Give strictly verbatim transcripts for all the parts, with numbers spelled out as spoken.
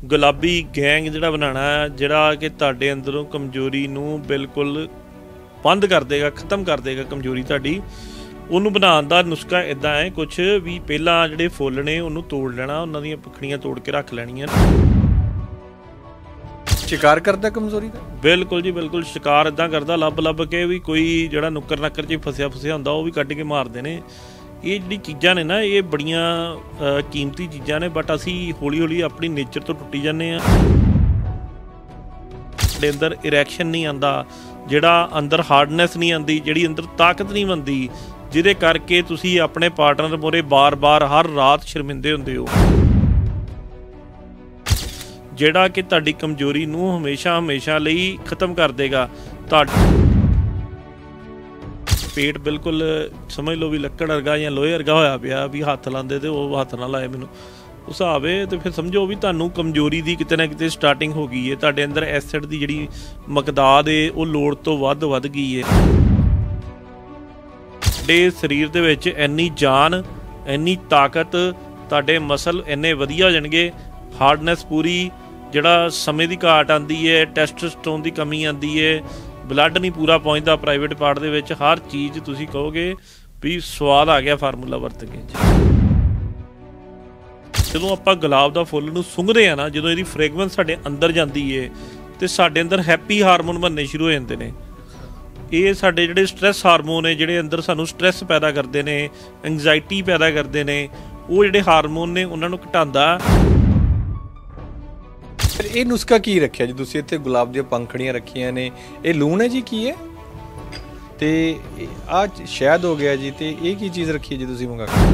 गुलाबी गैंग जिहड़ा बनाना जिहड़ा कि तुहाडे अंदरों कमजोरी नूं बिल्कुल बंद कर देगा, खत्म कर देगा कमजोरी तुहाडी। ਉਹਨੂੰ ਬਣਾਉਣ ਦਾ ਨੁਸਖਾ इदां है कुछ भी ਪਹਿਲਾਂ ਜਿਹੜੇ ਫੁੱਲ ਨੇ ਉਹਨੂੰ ਤੋੜ ਲੈਣਾ, ਉਹਨਾਂ ਦੀਆਂ ਪਖੜੀਆਂ ਤੋੜ ਕੇ ਰੱਖ ਲੈਣੀਆਂ। शिकार करता कमजोरी का बिल्कुल जी बिल्कुल शिकार इदां करता लभ लभ के भी कोई जिहड़ा नुक्कर नक्कर च फसिया फसिया हुंदा वो भी कढ के मारते हैं। ये जिहड़ी चीज़ां ने ना ये बड़ियां कीमती चीज़ां ने, बट असी हौली हौली अपनी नेचर तो टुटी जाने आ। साडे अंदर इरैक्शन नहीं आंदा, जिहड़ा अंदर हार्डनैस नहीं आंदी, जिहड़ी अंदर ताकत नहीं बनदी, जिहदे करके तुसी अपने पार्टनर मोरे बार बार हर रात शर्मिंदे हुंदे हो। ਜਿਹੜਾ कि ਤੁਹਾਡੀ कमजोरी ਨੂੰ हमेशा हमेशा ਲਈ खत्म कर देगा। पेट बिल्कुल समझ लो भी लक्कड़ वर्गा या लोहे वर्गा होया पिया भी हत्थ लांदे ते वो हत्थ ना लाए मैनू उस हिसाब है, तो फिर समझो भी ਤੁਹਾਨੂੰ कमजोरी ਦੀ ਕਿਤੇ ਨਾ ਕਿਤੇ ਸਟਾਰਟਿੰਗ ਹੋ ਗਈ ਹੈ। ਤੁਹਾਡੇ ਅੰਦਰ ਐਸਿਡ ਦੀ ਜਿਹੜੀ ਮਕਦਾਦ ਹੈ ਉਹ ਲੋੜ ਤੋਂ ਵੱਧ ਵੱਧ ਗਈ ਹੈ। ਤੁਹਾਡੇ ਸਰੀਰ ਦੇ ਵਿੱਚ ਇੰਨੀ ਜਾਨ, ਇੰਨੀ ਤਾਕਤ, ਤੁਹਾਡੇ ਮਸਲ ਇੰਨੇ ਵਧੀਆ ਹੋ ਜਾਣਗੇ, ਹਾਰਡਨੈਸ ਪੂਰੀ, ਜਿਹੜਾ ਸਮੇਂ ਦੀ ਘਾਟ ਆਉਂਦੀ ਹੈ, ਟੈਸਟੋਸਟਰੋਨ ਦੀ ਕਮੀ ਆਉਂਦੀ ਹੈ, ਬਲੱਡ ਨਹੀਂ ਪੂਰਾ ਪਹੁੰਚਦਾ ਪ੍ਰਾਈਵੇਟ ਪਾਰਟ ਦੇ ਵਿੱਚ, ਹਰ ਚੀਜ਼ ਤੁਸੀਂ ਕਹੋਗੇ ਵੀ ਸਵਾਦ ਆ ਗਿਆ ਫਾਰਮੂਲਾ ਵਰਤ ਕੇ। ਜਦੋਂ ਆਪਾਂ ਗੁਲਾਬ ਦਾ ਫੁੱਲ ਨੂੰ ਸੁੰਘਦੇ ਆ ਨਾ, ਜਦੋਂ ਇਹਦੀ ਫ੍ਰੈਗਰੈਂਸ ਸਾਡੇ ਅੰਦਰ ਜਾਂਦੀ ਹੈ ਤੇ ਸਾਡੇ ਅੰਦਰ ਹੈਪੀ ਹਾਰਮੋਨ ਬਣਨੇ ਸ਼ੁਰੂ ਹੋ ਜਾਂਦੇ ਨੇ। ਇਹ ਸਾਡੇ ਜਿਹੜੇ ਸਟ੍ਰੈਸ ਹਾਰਮੋਨ ਨੇ, ਜਿਹੜੇ ਅੰਦਰ ਸਾਨੂੰ ਸਟ੍ਰੈਸ ਪੈਦਾ ਕਰਦੇ ਨੇ, ਐਂਗਜ਼ਾਇਟੀ ਪੈਦਾ ਕਰਦੇ ਨੇ, ਉਹ ਜਿਹੜੇ ਹਾਰਮੋਨ ਨੇ ਉਹਨਾਂ ਨੂੰ ਘਟਾਉਂਦਾ। ਇਹ ਨੁਸਖਾ ਕੀ ਰੱਖਿਆ ਜੀ ਤੁਸੀਂ ਇੱਥੇ? ਗੁਲਾਬ ਦੀਆਂ ਪੰਖੜੀਆਂ ਰੱਖੀਆਂ ਨੇ, ਇਹ ਲੂਣ ਹੈ ਜੀ ਕੀ ਹੈ? ਤੇ ਆ ਸ਼ਹਿਦ ਹੋ ਗਿਆ ਜੀ, ਤੇ ਇਹ ਕੀ ਚੀਜ਼ ਰੱਖੀ ਹੈ ਜੀ ਤੁਸੀਂ ਮੰਗਾ ਕੇ?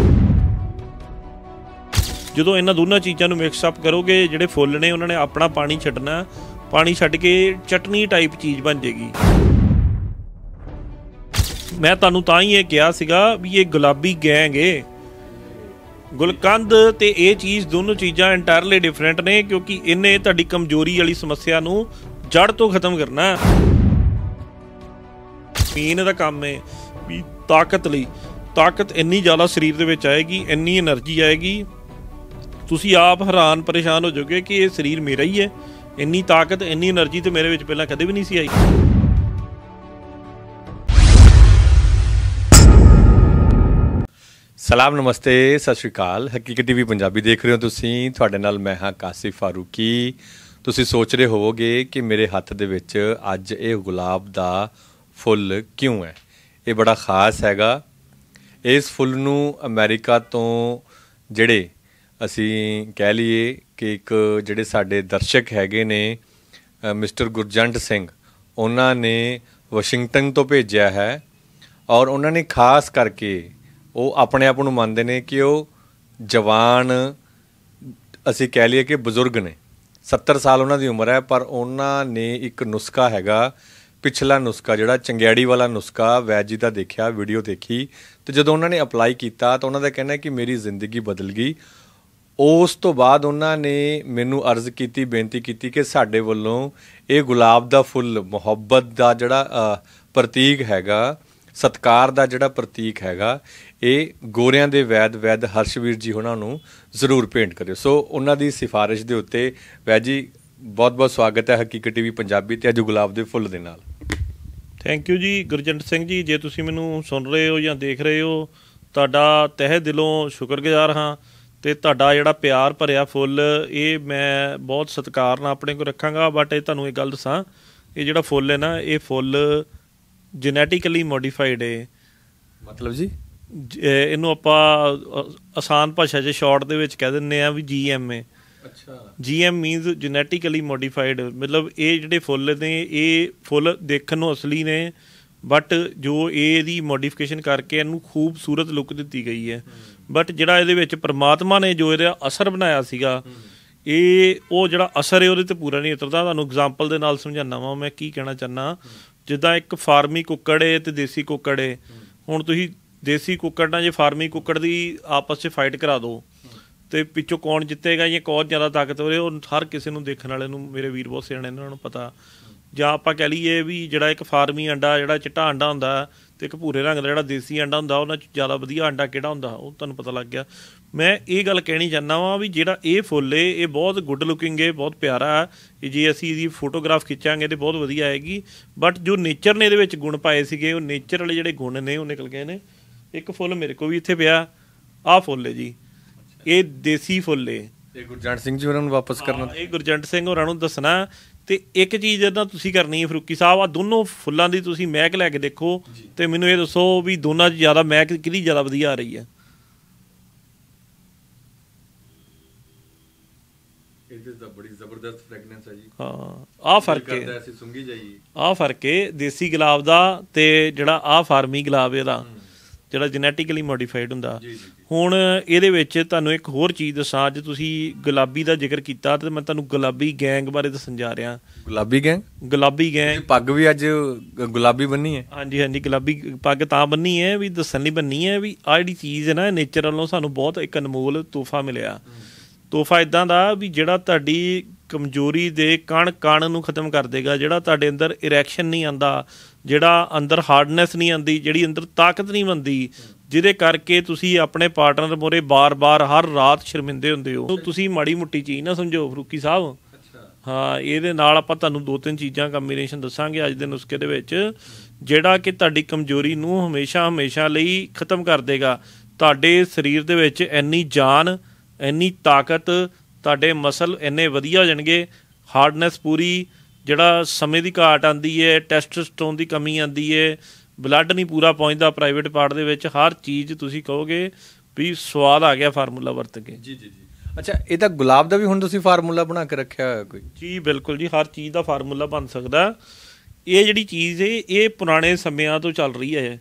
ਜਦੋਂ ਇਹਨਾਂ ਦੋਨਾਂ ਚੀਜ਼ਾਂ ਨੂੰ ਮਿਕਸ ਅਪ ਕਰੋਗੇ, ਜਿਹੜੇ ਫੁੱਲ ਨੇ ਉਹਨਾਂ ਨੇ ਆਪਣਾ ਪਾਣੀ ਛੱਡਣਾ, ਪਾਣੀ ਛੱਡ ਕੇ ਚਟਨੀ ਟਾਈਪ ਚੀਜ਼ ਬਣ ਜਾਏਗੀ। ਮੈਂ ਤੁਹਾਨੂੰ ਤਾਂ ਹੀ ਇਹ ਕਿਹਾ ਸੀਗਾ ਵੀ ਇਹ ਗੁਲਾਬੀ ਗੈਂਗ ਏ। ਗੁਲਕੰਦ ਤੇ ਇਹ ਚੀਜ਼ ਦੋਨੋਂ ਚੀਜ਼ਾਂ ਇੰਟਾਇਰਲੀ ਡਿਫਰੈਂਟ ਨੇ, ਕਿਉਂਕਿ ਇਹਨੇ ਤੁਹਾਡੀ ਕਮਜ਼ੋਰੀ ਵਾਲੀ ਸਮੱਸਿਆ ਨੂੰ ਜੜ ਤੋਂ ਖਤਮ ਕਰਨਾ। ਮੇਨ ਦਾ ਕੰਮ ਹੈ ਵੀ ਤਾਕਤ ਲਈ, ਤਾਕਤ ਇੰਨੀ ਜ਼ਿਆਦਾ ਸਰੀਰ ਦੇ ਵਿੱਚ ਆਏਗੀ, ਇੰਨੀ એનર્ਜੀ ਆਏਗੀ, ਤੁਸੀਂ ਆਪ ਹੈਰਾਨ ਪਰੇਸ਼ਾਨ ਹੋ ਜਾਓਗੇ ਕਿ ਇਹ ਸਰੀਰ ਮੇਰਾ ਹੀ ਹੈ। ਇੰਨੀ ਤਾਕਤ, ਇੰਨੀ એનર્ਜੀ ਤੇ ਮੇਰੇ ਵਿੱਚ ਪਹਿਲਾਂ ਕਦੇ ਵੀ ਨਹੀਂ ਸੀ ਆਈ। ਸਲਾਮ, ਨਮਸਤੇ, ਸਤਿ ਸ਼੍ਰੀ ਅਕਾਲ। ਹਕੀਕਤ ਟੀਵੀ ਪੰਜਾਬੀ ਦੇਖ ਰਹੇ ਹੋ ਤੁਸੀਂ। ਤੁਹਾਡੇ ਨਾਲ ਮੈਂ ਹਾਂ ਕਾਸਿਫ ਫਾਰੂਕੀ। ਤੁਸੀਂ ਸੋਚ ਰਹੇ ਹੋਵੋਗੇ ਕਿ ਮੇਰੇ ਹੱਥ ਦੇ ਵਿੱਚ ਅੱਜ ਇਹ ਗੁਲਾਬ ਦਾ ਫੁੱਲ ਕਿਉਂ ਹੈ। ਇਹ ਬੜਾ ਖਾਸ ਹੈਗਾ। ਇਸ ਫੁੱਲ ਨੂੰ ਅਮਰੀਕਾ ਤੋਂ ਜਿਹੜੇ ਅਸੀਂ ਕਹਿ ਲਈਏ ਕਿ ਇੱਕ ਜਿਹੜੇ ਸਾਡੇ ਦਰਸ਼ਕ ਹੈਗੇ ਨੇ ਮਿਸਟਰ ਗੁਰਜੰਟ ਸਿੰਘ, ਉਹਨਾਂ ਨੇ ਵਾਸ਼ਿੰਗਟਨ ਤੋਂ ਭੇਜਿਆ ਹੈ। ਔਰ ਉਹਨਾਂ ਨੇ ਖਾਸ ਕਰਕੇ, ਉਹ ਆਪਣੇ ਆਪ ਨੂੰ ਮੰਨਦੇ ਨੇ ਕਿ ਉਹ ਜਵਾਨ, ਅਸੀਂ ਕਹਿ ਲਈਏ ਕਿ ਬਜ਼ੁਰਗ ਨੇ, ਸੱਤਰ ਸਾਲ ਉਹਨਾਂ ਦੀ ਉਮਰ ਹੈ, ਪਰ ਉਹਨਾਂ ਨੇ ਇੱਕ ਨੁਸਖਾ ਹੈਗਾ, ਪਿਛਲਾ ਨੁਸਖਾ ਜਿਹੜਾ ਚੰਗਿਆੜੀ ਵਾਲਾ ਨੁਸਖਾ ਵੈਦ ਜੀ ਦਾ ਦੇਖਿਆ, ਵੀਡੀਓ ਦੇਖੀ, ਅਤੇ ਜਦੋਂ ਉਹਨਾਂ ਨੇ ਅਪਲਾਈ ਕੀਤਾ ਤਾਂ ਉਹਨਾਂ ਦਾ ਕਹਿਣਾ ਕਿ ਮੇਰੀ ਜ਼ਿੰਦਗੀ ਬਦਲ ਗਈ। ਉਸ ਤੋਂ ਬਾਅਦ ਉਹਨਾਂ ਨੇ ਮੈਨੂੰ ਅਰਜ਼ ਕੀਤੀ, ਬੇਨਤੀ ਕੀਤੀ ਕਿ ਸਾਡੇ ਵੱਲੋਂ ਇਹ ਗੁਲਾਬ ਦਾ ਫੁੱਲ ਮੁਹੱਬਤ ਦਾ ਜਿਹੜਾ ਪ੍ਰਤੀਕ ਹੈਗਾ, ਸਤਿਕਾਰ ਦਾ ਜਿਹੜਾ ਪ੍ਰਤੀਕ ਹੈਗਾ, ਇਹ ਗੋਰਿਆਂ ਦੇ ਵੈਦ ਵੈਦ ਹਰਸ਼ਵੀਰ ਜੀ ਉਹਨਾਂ ਨੂੰ ਜ਼ਰੂਰ ਭੇਂਟ ਕਰਿਓ। ਸੋ ਉਹਨਾਂ ਦੀ ਸਿਫਾਰਿਸ਼ ਦੇ ਉੱਤੇ ਵੈਦ ਜੀ ਬਹੁਤ ਬਹੁਤ ਸਵਾਗਤ ਹੈ ਹਕੀਕਤ ਟੀਵੀ ਪੰਜਾਬੀ ਤੇ ਅੱਜ ਗੁਲਾਬ ਦੇ ਫੁੱਲ ਦੇ ਨਾਲ। ਥੈਂਕ ਯੂ ਜੀ ਗੁਰਜੰਟ ਸਿੰਘ ਜੀ। ਜੇ ਤੁਸੀਂ ਮੈਨੂੰ ਸੁਣ ਰਹੇ ਹੋ ਜਾਂ ਦੇਖ ਰਹੇ ਹੋ, ਤੁਹਾਡਾ ਤਹਿ ਦਿਲੋਂ ਸ਼ੁਕਰਗੁਜ਼ਾਰ ਹਾਂ। ਅਤੇ ਤੁਹਾਡਾ ਜਿਹੜਾ ਪਿਆਰ ਭਰਿਆ ਫੁੱਲ, ਇਹ ਮੈਂ ਬਹੁਤ ਸਤਿਕਾਰ ਨਾਲ ਆਪਣੇ ਕੋਲ ਰੱਖਾਂਗਾ। ਬਟ ਇਹ ਤੁਹਾਨੂੰ ਇਹ ਗੱਲ ਦੱਸਾਂ, ਇਹ ਜਿਹੜਾ ਫੁੱਲ ਹੈ ਨਾ, ਇਹ ਫੁੱਲ ਜੈਨੇਟਿਕਲੀ ਮੋਡੀਫਾਈਡ ਹੈ। ਮਤਲਬ ਜੀ ਇਹਨੂੰ ਆਪਾਂ ਆਸਾਨ ਭਾਸ਼ਾ 'ਚ ਸ਼ਾਰਟ ਦੇ ਵਿੱਚ ਕਹਿ ਦਿੰਦੇ ਹਾਂ ਵੀ ਜੀ ਐਮ ਏ। ਅੱਛਾ, ਜੀ ਐਮ ਮੀਨਸ ਜੈਨੇਟਿਕਲੀ ਮੋਡੀਫਾਈਡ। ਮਤਲਬ ਇਹ ਜਿਹੜੇ ਫੁੱਲ ਨੇ, ਇਹ ਫੁੱਲ ਦੇਖਣ ਨੂੰ ਅਸਲੀ ਨੇ, ਬਟ ਜੋ ਇਹਦੀ ਮੋਡੀਫਿਕੇਸ਼ਨ ਕਰਕੇ ਇਹਨੂੰ ਖੂਬਸੂਰਤ ਲੁੱਕ ਦਿੱਤੀ ਗਈ ਹੈ। ਬਟ ਜਿਹੜਾ ਇਹਦੇ ਵਿੱਚ ਪਰਮਾਤਮਾ ਨੇ ਜੋ ਇਹਦਾ ਅਸਰ ਬਣਾਇਆ ਸੀਗਾ, ਇਹ ਉਹ ਜਿਹੜਾ ਅਸਰ ਹੈ ਉਹਦੇ 'ਤੇ ਪੂਰਾ ਨਹੀਂ ਉਤਰਦਾ। ਤੁਹਾਨੂੰ ਐਗਜ਼ਾਮਪਲ ਦੇ ਨਾਲ ਸਮਝਾਉਂਦਾ ਵਾਂ ਮੈਂ ਕੀ ਕਹਿਣਾ ਚਾਹੁੰਦਾ। ਜਿੱਦਾਂ ਇੱਕ ਫਾਰਮੀ ਕੁੱਕੜ ਹੈ ਅਤੇ ਦੇਸੀ ਕੁੱਕੜ ਹੈ। ਹੁਣ ਤੁਸੀਂ ਦੇਸੀ ਕੁੱਕੜ ਨਾਲ ਜੇ ਫਾਰਮੀ ਕੁੱਕੜ ਦੀ ਆਪਸ 'ਚ ਫਾਈਟ ਕਰਾ ਦਿਓ ਅਤੇ ਪਿੱਛੋਂ ਕੌਣ ਜਿੱਤੇਗਾ ਜਾਂ ਕੌਣ ਜ਼ਿਆਦਾ ਤਾਕਤਵਰ ਹੈ, ਉਹ ਹਰ ਕਿਸੇ ਨੂੰ ਦੇਖਣ ਵਾਲੇ ਨੂੰ, ਮੇਰੇ ਵੀਰ ਬਹੁਤ ਸਿਆਣੇ ਇਹਨਾਂ ਨੂੰ ਪਤਾ। ਜਾਂ ਆਪਾਂ ਕਹਿ ਲਈਏ ਵੀ ਜਿਹੜਾ ਇੱਕ ਫਾਰਮੀ ਅੰਡਾ, ਜਿਹੜਾ ਚਿੱਟਾ ਅੰਡਾ ਹੁੰਦਾ, ਅਤੇ ਇੱਕ ਭੂਰੇ ਰੰਗ ਦਾ ਜਿਹੜਾ ਦੇਸੀ ਅੰਡਾ ਹੁੰਦਾ, ਉਹਨਾਂ 'ਚ ਜ਼ਿਆਦਾ ਵਧੀਆ ਅੰਡਾ ਕਿਹੜਾ ਹੁੰਦਾ ਉਹ ਤੁਹਾਨੂੰ ਪਤਾ ਲੱਗ ਗਿਆ। ਮੈਂ ਇਹ ਗੱਲ ਕਹਿਣੀ ਚਾਹੁੰਦਾ ਵਾਂ ਵੀ ਜਿਹੜਾ ਇਹ ਫੁੱਲ ਏ ਇਹ ਬਹੁਤ ਗੁੱਡ ਲੁਕਿੰਗ ਏ, ਬਹੁਤ ਪਿਆਰਾ ਆ। ਜੇ ਅਸੀਂ ਇਹਦੀ ਫੋਟੋਗ੍ਰਾਫ ਖਿੱਚਾਂਗੇ ਤਾਂ ਬਹੁਤ ਵਧੀਆ ਆਏਗੀ। ਬਟ ਜੋ ਨੇਚਰ ਨੇ ਇਹਦੇ ਵਿੱਚ ਗੁਣ ਪਾਏ ਸੀਗੇ, ਉਹ ਨੇਚਰ ਵਾਲੇ ਜਿਹੜੇ ਗੁਣ ਨੇ ਉਹ ਨਿਕਲ ਗਏ ਨੇ। ਇੱਕ ਫੁੱਲ ਮੇਰੇ ਕੋਲ ਵੀ ਇੱਥੇ ਪਿਆ, ਆਹ ਫੁੱਲ ਏ ਜੀ, ਇਹ ਦੇਸੀ ਫੁੱਲ ਏ। ਇਹ ਗੁਰਜੰਟ ਸਿੰਘ ਜੀ ਹੋਰਾਂ ਨੂੰ ਵਾਪਸ ਕਰਨਾ, ਇਹ ਗੁਰਜੰਟ ਸਿੰਘ ਹੋਰਾਂ ਨੂੰ ਦੱਸਣਾ। ਤੇ ਇੱਕ ਚੀਜ਼ ਇਹਦਾ ਤੁਸੀਂ ਕਰਨੀ ਹੈ ਫਰੂਕੀ ਸਾਹਿਬ, ਆ ਦੋਨੋਂ ਫੁੱਲਾਂ ਦੀ ਤੁਸੀਂ ਮਹਿਕ ਲੈ ਕੇ ਦੇਖੋ ਤੇ ਮੈਨੂੰ ਇਹ ਦੱਸੋ ਵੀ ਦੋਨਾਂ 'ਚ ਜ਼ਿਆਦਾ ਮਹਿਕ ਕਿਹਦੀ ਜ਼ਿਆਦਾ ਵਧੀਆ ਆ ਰਹੀ ਹੈ। ਬੜੀ ਜ਼ਬਰਦਸਤ ਫ੍ਰੈਗਨੈਂਸ ਹੈ ਜੀ। ਹਾਂ, ਆਹ ਫਰਕ ਹੈ, ਅਸੀਂ ਸੁੰਘੀ ਜਾਈਏ। ਆਹ ਫਰਕ ਹੈ ਦੇਸੀ ਗੁਲਾਬ ਦਾ ਤੇ ਜਿਹੜਾ ਆਹ ਫਾਰਮੀ ਗੁਲਾਬ ਇਹਦਾ, ਜਿਹੜਾ ਜੈਨੇਟਿਕਲੀ ਮੋਡੀਫਾਈਡ ਹੁੰਦਾ। ਹੁਣ ਇਹਦੇ ਵਿੱਚ ਤੁਹਾਨੂੰ ਇੱਕ ਹੋਰ ਚੀਜ਼ ਦੱਸਾਂ, ਅੱਜ ਤੁਸੀਂ ਗੁਲਾਬੀ ਦਾ ਜ਼ਿਕਰ ਕੀਤਾ ਤੇ ਮੈਂ ਤੁਹਾਨੂੰ ਗੁਲਾਬੀ ਗੈਂਗ ਬਾਰੇ ਦੱਸਣ ਜਾ ਰਿਹਾ। ਗੁਲਾਬੀ ਗੈਂਗ? ਗੁਲਾਬੀ ਗੈਂਗ। ਪੱਗ ਵੀ ਅੱਜ ਗੁਲਾਬੀ ਬੰਨੀ ਹੈ? ਹਾਂਜੀ ਹਾਂਜੀ, ਗੁਲਾਬੀ ਪੱਗ ਤਾਂ ਬੰਨੀ ਹੈ ਵੀ ਦੱਸਣ ਲਈ ਬੰਨੀ ਹੈ ਵੀ ਆਹ ਜਿਹੜੀ ਚੀਜ਼ ਹੈ ਨਾ, ਨੇਚਰ ਵੱਲੋਂ ਸਾਨੂੰ ਬਹੁਤ ਇੱਕ ਅਨਮੋਲ ਤੋਹਫਾ ਮਿਲਿਆ। ਤੋਹਫਾ ਇੱਦਾਂ ਦਾ ਵੀ ਜਿਹੜਾ ਤੁਹਾਡੀ ਕਮਜ਼ੋਰੀ ਦੇ ਕਣ ਕਣ ਨੂੰ ਖਤਮ ਕਰ ਦੇਗਾ, ਜਿਹੜਾ ਤੁਹਾਡੇ ਅੰਦਰ ਇਰੈਕਸ਼ਨ ਨਹੀਂ ਆਉਂਦਾ, ਜਿਹੜਾ ਅੰਦਰ ਹਾਰਡਨੈਸ ਨਹੀਂ ਆਉਂਦੀ, ਜਿਹੜੀ ਅੰਦਰ ਤਾਕਤ ਨਹੀਂ ਬਣਦੀ, ਜਿਹਦੇ ਕਰਕੇ ਤੁਸੀਂ ਆਪਣੇ ਪਾਰਟਨਰ ਮੋਰੇ ਬਾਰ-ਬਾਰ ਹਰ ਰਾਤ ਸ਼ਰਮਿੰਦੇ ਹੁੰਦੇ ਹੋ। ਤੁਸੀਂ ਮਾੜੀ ਮੁੱਟੀ ਚੀਜ਼ ਨਾ ਸਮਝੋ ਫਰੂਕੀ ਸਾਹਿਬ। ਹਾਂ, ਇਹਦੇ ਨਾਲ ਆਪਾਂ ਤੁਹਾਨੂੰ ਦੋ ਤਿੰਨ ਚੀਜ਼ਾਂ ਕੰਬੀਨੇਸ਼ਨ ਦੱਸਾਂਗੇ ਅੱਜ ਦੇ ਨੁਸਖੇ ਦੇ ਵਿੱਚ, ਜਿਹੜਾ ਕਿ ਤੁਹਾਡੀ ਕਮਜ਼ੋਰੀ ਨੂੰ ਹਮੇਸ਼ਾ ਹਮੇਸ਼ਾ ਲਈ ਖਤਮ ਕਰ ਦੇਗਾ। ਤੁਹਾਡੇ ਸਰੀਰ ਦੇ ਵਿੱਚ ਇੰਨੀ ਜਾਨ, ਇੰਨੀ ਤਾਕਤ, ਤੁਹਾਡੇ ਮਸਲ ਇੰਨੇ ਵਧੀਆ ਹੋ ਜਾਣਗੇ, ਹਾਰਡਨੈਸ ਪੂਰੀ, ਜਿਹੜਾ ਸਮੇਂ ਦੀ ਘਾਟ ਆਉਂਦੀ ਹੈ, ਟੈਸਟੋਸਟੈਰੋਨ ਦੀ ਕਮੀ ਆਉਂਦੀ ਹੈ, ਬਲੱਡ ਨਹੀਂ ਪੂਰਾ ਪਹੁੰਚਦਾ ਪ੍ਰਾਈਵੇਟ ਪਾਰਟ ਦੇ ਵਿੱਚ, ਹਰ ਚੀਜ਼ ਤੁਸੀਂ ਕਹੋਗੇ ਵੀ ਸਵਾਦ ਆ ਗਿਆ ਫਾਰਮੂਲਾ ਵਰਤ ਕੇ। ਜੀ ਜੀ ਜੀ। ਅੱਛਾ, ਇਹ ਤਾਂ ਗੁਲਾਬ ਦਾ ਵੀ ਹੁਣ ਤੁਸੀਂ ਫਾਰਮੂਲਾ ਬਣਾ ਕੇ ਰੱਖਿਆ ਹੋਇਆ ਕੋਈ? ਜੀ ਬਿਲਕੁਲ ਜੀ, ਹਰ ਚੀਜ਼ ਦਾ ਫਾਰਮੂਲਾ ਬਣ ਸਕਦਾ। ਇਹ ਜਿਹੜੀ ਚੀਜ਼ ਹੈ ਇਹ ਪੁਰਾਣੇ ਸਮਿਆਂ ਤੋਂ ਚੱਲ ਰਹੀ ਹੈ।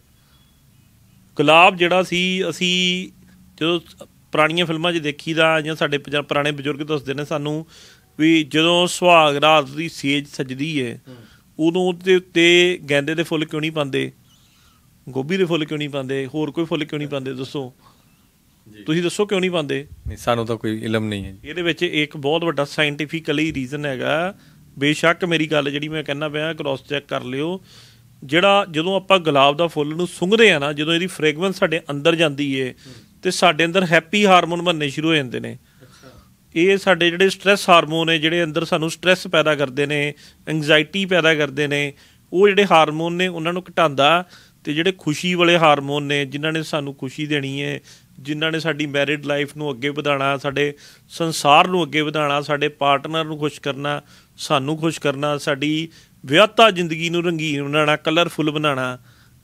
ਗੁਲਾਬ ਜਿਹੜਾ ਸੀ, ਅਸੀਂ ਜਦੋਂ ਪੁਰਾਣੀਆਂ ਫਿਲਮਾਂ 'ਚ ਦੇਖੀਦਾ ਜਾਂ ਸਾਡੇ ਪੁਰਾਣੇ ਬਜ਼ੁਰਗ ਦੱਸਦੇ ਨੇ ਸਾਨੂੰ ਵੀ ਜਦੋਂ ਸੁਹਾਗ ਰਾਤ ਦੀ ਸੇਜ ਸਜਦੀ ਹੈ ਉਦੋਂ ਉਹਦੇ ਉੱਤੇ ਗੈਂਦੇ ਦੇ ਫੁੱਲ ਕਿਉਂ ਨਹੀਂ ਪਾਉਂਦੇ, ਗੋਭੀ ਦੇ ਫੁੱਲ ਕਿਉਂ ਨਹੀਂ ਪਾਉਂਦੇ, ਹੋਰ ਕੋਈ ਫੁੱਲ ਕਿਉਂ ਨਹੀਂ ਪਾਉਂਦੇ? ਦੱਸੋ, ਤੁਸੀਂ ਦੱਸੋ ਕਿਉਂ ਨਹੀਂ ਪਾਉਂਦੇ? ਨਹੀਂ, ਸਾਨੂੰ ਤਾਂ ਕੋਈ ਇਲਮ ਨਹੀਂ ਹੈ। ਇਹਦੇ ਵਿੱਚ ਇੱਕ ਬਹੁਤ ਵੱਡਾ ਸਾਇੰਟੀਫਿਕਲੀ ਰੀਜ਼ਨ ਹੈਗਾ। ਬੇਸ਼ੱਕ ਮੇਰੀ ਗੱਲ ਜਿਹੜੀ ਮੈਂ ਕਹਿੰਦਾ ਪਿਆ ਕ੍ਰੋਸ ਚੈੱਕ ਕਰ ਲਿਓ। ਜਿਹੜਾ ਜਦੋਂ ਆਪਾਂ ਗੁਲਾਬ ਦਾ ਫੁੱਲ ਨੂੰ ਸੁੰਘਦੇ ਆ ਨਾ, ਜਦੋਂ ਇਹਦੀ ਫ੍ਰੈਗਰੈਂਸ ਸਾਡੇ ਅੰਦਰ ਜਾਂਦੀ ਹੈ ਤੇ ਸਾਡੇ ਅੰਦਰ ਹੈਪੀ ਹਾਰਮੋਨ ਬਣਨੇ ਸ਼ੁਰੂ ਹੋ ਜਾਂਦੇ ਨੇ। ਇਹ ਸਾਡੇ ਜਿਹੜੇ ਸਟਰੈਸ ਹਾਰਮੋਨ ਨੇ, ਜਿਹੜੇ ਅੰਦਰ ਸਾਨੂੰ ਸਟਰੈਸ ਪੈਦਾ ਕਰਦੇ ਨੇ, ਐਂਗਜ਼ਾਇਟੀ ਪੈਦਾ ਕਰਦੇ ਨੇ, ਉਹ ਜਿਹੜੇ ਹਾਰਮੋਨ ਨੇ ਉਹਨਾਂ ਨੂੰ ਘਟਾਉਂਦਾ। ਅਤੇ ਜਿਹੜੇ ਖੁਸ਼ੀ ਵਾਲੇ ਹਾਰਮੋਨ ਨੇ, ਜਿਨ੍ਹਾਂ ਨੇ ਸਾਨੂੰ ਖੁਸ਼ੀ ਦੇਣੀ ਹੈ, ਜਿਨ੍ਹਾਂ ਨੇ ਸਾਡੀ ਮੈਰਿਡ ਲਾਈਫ ਨੂੰ ਅੱਗੇ ਵਧਾਉਣਾ, ਸਾਡੇ ਸੰਸਾਰ ਨੂੰ ਅੱਗੇ ਵਧਾਉਣਾ, ਸਾਡੇ ਪਾਰਟਨਰ ਨੂੰ ਖੁਸ਼ ਕਰਨਾ, ਸਾਨੂੰ ਖੁਸ਼ ਕਰਨਾ, ਸਾਡੀ ਵਿਆਹਤਾ ਜ਼ਿੰਦਗੀ ਨੂੰ ਰੰਗੀਨ ਬਣਾਉਣਾ, ਕਲਰਫੁੱਲ ਬਣਾਉਣਾ,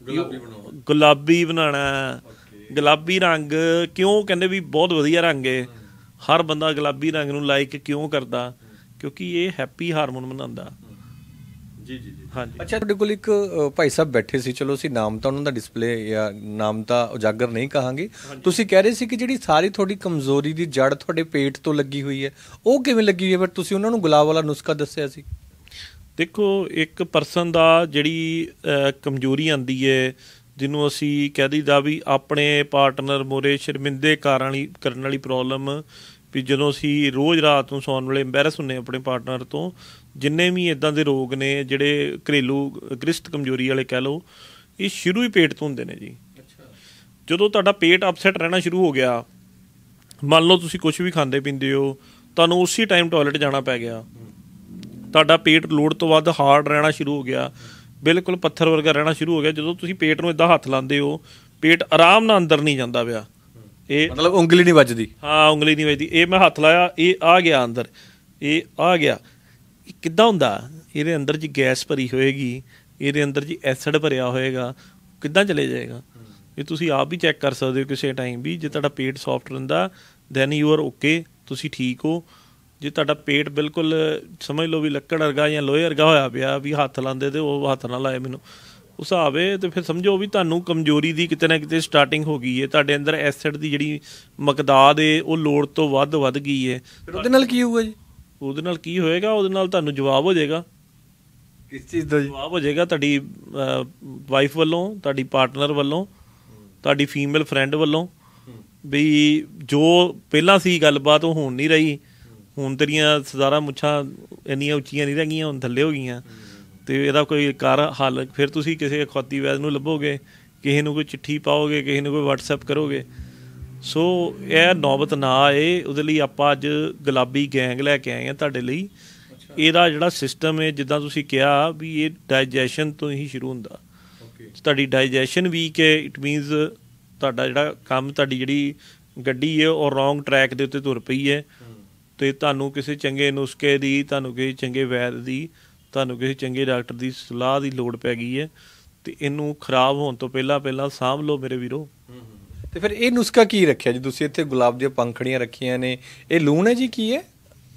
ਗੁਲਾਬੀ ਬਣਾਉਣਾ। ਗੁਲਾਬੀ ਰੰਗ ਕਿਉਂ ਕਹਿੰਦੇ ਵੀ ਬਹੁਤ ਵਧੀਆ ਰੰਗ ਹੈ? ਹਰ ਬੰਦਾ ਗੁਲਾਬੀ ਰੰਗ ਨੂੰ ਲਾਈਕ ਕਿਉਂ ਕਰਦਾ? ਕਿਉਂਕਿ ਇਹ ਹੈਪੀ ਹਾਰਮੋਨ ਬਣਾਉਂਦਾ। ਜੀ ਜੀ ਜੀ, ਹਾਂਜੀ। ਅੱਛਾ, ਤੁਹਾਡੇ ਕੋਲ ਇੱਕ ਭਾਈ ਸਾਹਿਬ ਬੈਠੇ ਸੀ, ਚਲੋ ਅਸੀਂ ਨਾਮ ਤਾਂ ਉਹਨਾਂ ਦਾ ਡਿਸਪਲੇ ਜਾਂ ਨਾਮ ਤਾਂ ਉਜਾਗਰ ਨਹੀਂ ਕਹਾਂਗੇ। ਤੁਸੀਂ ਕਹਿ ਰਹੇ ਸੀ ਕਿ ਜਿਹੜੀ ਸਾਰੀ ਤੁਹਾਡੀ ਕਮਜ਼ੋਰੀ ਦੀ ਜੜ ਤੁਹਾਡੇ ਪੇਟ ਤੋਂ ਲੱਗੀ ਹੋਈ ਹੈ, ਉਹ ਕਿਵੇਂ ਲੱਗੀ ਹੋਈ ਹੈ? ਪਰ ਤੁਸੀਂ ਉਹਨਾਂ ਨੂੰ ਗੁਲਾਬ ਵਾਲਾ ਨੁਸਖਾ ਦੱਸਿਆ ਸੀ। ਦੇਖੋ, ਇੱਕ ਪਰਸਨ ਦਾ ਜਿਹੜੀ ਕਮਜ਼ੋਰੀ ਆਉਂਦੀ ਹੈ, ਜਿਹਨੂੰ ਅਸੀਂ ਕਹਿ ਦਈਦਾ ਵੀ ਆਪਣੇ ਪਾਰਟਨਰ ਮੋਰੇ ਸ਼ਰਮਿੰਦੇ ਕਰਨ ਵਾਲੀ ਕਰਨ ਵਾਲੀ ਪ੍ਰੋਬਲਮ, ਵੀ ਜਦੋਂ ਅਸੀਂ ਰੋਜ਼ ਰਾਤ ਨੂੰ ਸੌਣ ਵੇਲੇ ਐਂਬੈਰਸ ਹੁੰਦੇ ਆਪਣੇ ਪਾਰਟਨਰ ਤੋਂ, ਜਿੰਨੇ ਵੀ ਇੱਦਾਂ ਦੇ ਰੋਗ ਨੇ ਜਿਹੜੇ ਘਰੇਲੂ ਗ੍ਰਸਤ ਕਮਜ਼ੋਰੀ ਵਾਲੇ ਕਹਿ ਲਓ, ਇਹ ਸ਼ੁਰੂ ਹੀ ਪੇਟ ਤੋਂ ਹੁੰਦੇ ਨੇ ਜੀ। ਜਦੋਂ ਤੁਹਾਡਾ ਪੇਟ ਅਪਸੈਟ ਰਹਿਣਾ ਸ਼ੁਰੂ ਹੋ ਗਿਆ, ਮੰਨ ਲਓ ਤੁਸੀਂ ਕੁਛ ਵੀ ਖਾਂਦੇ ਪੀਂਦੇ ਹੋ, ਤੁਹਾਨੂੰ ਉਸੇ ਟਾਈਮ ਟੋਇਲਟ ਜਾਣਾ ਪੈ ਗਿਆ, ਤੁਹਾਡਾ ਪੇਟ ਲੋੜ ਤੋਂ ਵੱਧ ਹਾਰਡ ਰਹਿਣਾ ਸ਼ੁਰੂ ਹੋ ਗਿਆ, ਬਿਲਕੁਲ ਪੱਥਰ ਵਰਗਾ ਰਹਿਣਾ ਸ਼ੁਰੂ ਹੋ ਗਿਆ। ਜਦੋਂ ਤੁਸੀਂ ਪੇਟ ਨੂੰ ਇੱਦਾਂ ਹੱਥ ਲਾਉਂਦੇ ਹੋ, ਪੇਟ ਆਰਾਮ ਨਾਲ ਅੰਦਰ ਨਹੀਂ ਜਾਂਦਾ ਪਿਆ। ਇਹ ਮਤਲਬ ਉਂਗਲੀ ਨਹੀਂ ਵੱਜਦੀ? ਹਾਂ, ਉਂਗਲੀ ਨਹੀਂ ਵੱਜਦੀ। ਇਹ ਮੈਂ ਹੱਥ ਲਾਇਆ, ਇਹ ਆ ਗਿਆ ਅੰਦਰ, ਇਹ ਆ ਗਿਆ। ਇਹ ਕਿੱਦਾਂ ਹੁੰਦਾ? ਇਹਦੇ ਅੰਦਰ ਜੀ ਗੈਸ ਭਰੀ ਹੋਏਗੀ, ਇਹਦੇ ਅੰਦਰ ਜੀ ਐਸਿਡ ਭਰਿਆ ਹੋਏਗਾ, ਕਿੱਦਾਂ ਚਲੇ ਜਾਏਗਾ? ਇਹ ਤੁਸੀਂ ਆਪ ਵੀ ਚੈੱਕ ਕਰ ਸਕਦੇ ਹੋ ਕਿਸੇ ਟਾਈਮ ਵੀ। ਜੇ ਤੁਹਾਡਾ ਪੇਟ ਸੌਫਟ ਰਹਿੰਦਾ ਦੈਨ ਯੂ ਆਰ ਓਕੇ, ਤੁਸੀਂ ਠੀਕ ਹੋ। ਜੇ ਤੁਹਾਡਾ ਪੇਟ ਬਿਲਕੁਲ ਸਮਝ ਲਓ ਵੀ ਲੱਕੜ ਵਰਗਾ ਜਾਂ ਲੋਹੇ ਵਰਗਾ ਹੋਇਆ ਪਿਆ, ਵੀ ਹੱਥ ਲਾਉਂਦੇ ਤੇ ਉਹ ਹੱਥ ਨਾ ਲਾਏ ਮੈਨੂੰ ਉਸ ਹਿਸਾਬ ਹੈ, ਅਤੇ ਫਿਰ ਸਮਝੋ ਵੀ ਤੁਹਾਨੂੰ ਕਮਜ਼ੋਰੀ ਦੀ ਕਿਤੇ ਨਾ ਕਿਤੇ ਸਟਾਰਟਿੰਗ ਹੋ ਗਈ ਹੈ। ਤੁਹਾਡੇ ਅੰਦਰ ਐਸਿਡ ਦੀ ਜਿਹੜੀ ਮਕਦਾਦ ਹੈ ਉਹ ਲੋੜ ਤੋਂ ਵੱਧ ਵੱਧ ਗਈ ਹੈ। ਫਿਰ ਉਹਦੇ ਨਾਲ ਕੀ ਹੋਊਗਾ ਜੀ? ਉਹਦੇ ਨਾਲ ਕੀ ਹੋਏਗਾ? ਉਹਦੇ ਨਾਲ ਤੁਹਾਨੂੰ ਜਵਾਬ ਹੋ ਜਾਏਗਾ। ਕਿਸ ਚੀਜ਼ ਦਾ ਜਵਾਬ ਹੋ ਜਾਏਗਾ? ਤੁਹਾਡੀ ਵਾਈਫ ਵੱਲੋਂ, ਤੁਹਾਡੀ ਪਾਰਟਨਰ ਵੱਲੋਂ, ਤੁਹਾਡੀ ਫੀਮੇਲ ਫਰੈਂਡ ਵੱਲੋਂ, ਵੀ ਜੋ ਪਹਿਲਾਂ ਸੀ ਗੱਲਬਾਤ ਉਹ ਹੁਣ ਨਹੀਂ ਰਹੀ। ਹੁਣ ਤੇਰੀਆਂ ਸਦਾਰਾਂ ਮੁੱਛਾਂ ਇੰਨੀਆਂ ਉੱਚੀਆਂ ਨਹੀਂ ਰਹਿ ਗਈਆਂ, ਹੁਣ ਥੱਲੇ ਹੋ ਗਈਆਂ, ਅਤੇ ਇਹਦਾ ਕੋਈ ਕਰ ਹੱਲ। ਫਿਰ ਤੁਸੀਂ ਕਿਸੇ ਅਖੌਤੀ ਵੈਦ ਨੂੰ ਲੱਭੋਗੇ, ਕਿਸੇ ਨੂੰ ਕੋਈ ਚਿੱਠੀ ਪਾਓਗੇ, ਕਿਸੇ ਨੂੰ ਕੋਈ ਵਟਸਐਪ ਕਰੋਗੇ। ਸੋ ਇਹ ਨੌਬਤ ਨਾ ਆਏ ਉਹਦੇ ਲਈ ਆਪਾਂ ਅੱਜ ਗੁਲਾਬੀ ਗੈਂਗ ਲੈ ਕੇ ਆਏ ਹਾਂ ਤੁਹਾਡੇ ਲਈ। ਇਹਦਾ ਜਿਹੜਾ ਸਿਸਟਮ ਹੈ, ਜਿੱਦਾਂ ਤੁਸੀਂ ਕਿਹਾ ਵੀ ਇਹ ਡਾਈਜੈਸ਼ਨ ਤੋਂ ਹੀ ਸ਼ੁਰੂ ਹੁੰਦਾ। ਤੁਹਾਡੀ ਡਾਈਜੈਸ਼ਨ ਵੀਕ ਹੈ, ਇਟ ਮੀਨਸ ਤੁਹਾਡਾ ਜਿਹੜਾ ਕੰਮ, ਤੁਹਾਡੀ ਜਿਹੜੀ ਗੱਡੀ ਹੈ ਉਹ ਰੋਂਗ ਟਰੈਕ ਦੇ ਉੱਤੇ ਤੁਰ ਪਈ ਹੈ ਅਤੇ ਤੁਹਾਨੂੰ ਕਿਸੇ ਚੰਗੇ ਨੁਸਖੇ ਦੀ, ਤੁਹਾਨੂੰ ਕਿਸੇ ਚੰਗੇ ਵੈਦ ਦੀ, ਤੁਹਾਨੂੰ ਕਿਸੇ ਚੰਗੇ ਡਾਕਟਰ ਦੀ ਸਲਾਹ ਦੀ ਲੋੜ ਪੈ ਗਈ ਹੈ। ਅਤੇ ਇਹਨੂੰ ਖਰਾਬ ਹੋਣ ਤੋਂ ਪਹਿਲਾਂ ਪਹਿਲਾਂ ਸਾਂਭ ਲਓ ਮੇਰੇ ਵੀਰੋ। ਅਤੇ ਫਿਰ ਇਹ ਨੁਸਖਾ ਕੀ ਰੱਖਿਆ ਜੀ ਤੁਸੀਂ? ਇੱਥੇ ਗੁਲਾਬ ਦੀਆਂ ਪੰਖੜੀਆਂ ਰੱਖੀਆਂ ਨੇ, ਇਹ ਲੂਣ ਹੈ ਜੀ, ਕੀ ਹੈ?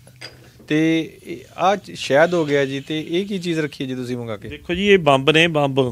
ਅਤੇ ਆਹ ਸ਼ਹਿਦ ਹੋ ਗਿਆ ਜੀ, ਅਤੇ ਇਹ ਕੀ ਚੀਜ਼ ਰੱਖੀ ਹੈ ਜੀ ਤੁਸੀਂ ਮੰਗਾ ਕੇ? ਦੇਖੋ ਜੀ, ਇਹ ਬੰਬ ਨੇ, ਬੰਬ